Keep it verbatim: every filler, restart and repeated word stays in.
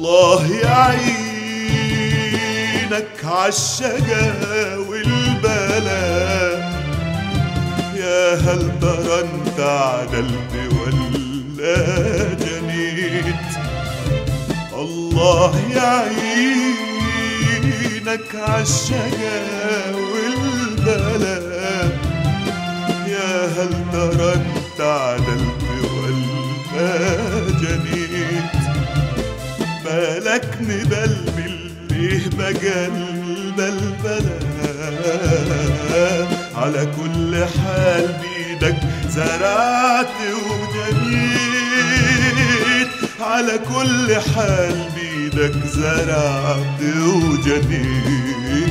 الله يعينك عالشقا والبلاء، يا هل ترى انت عدلت ولا جنيت؟ الله يعينك عالشقا والبلاء، يا هل ترى انت عدلت ولا جنيت؟ بالك مبلبل ليه بقى البلبلة؟ على كل حال بيدك زرعت وجنيت، على كل حال بيدك زرعت وجنيت.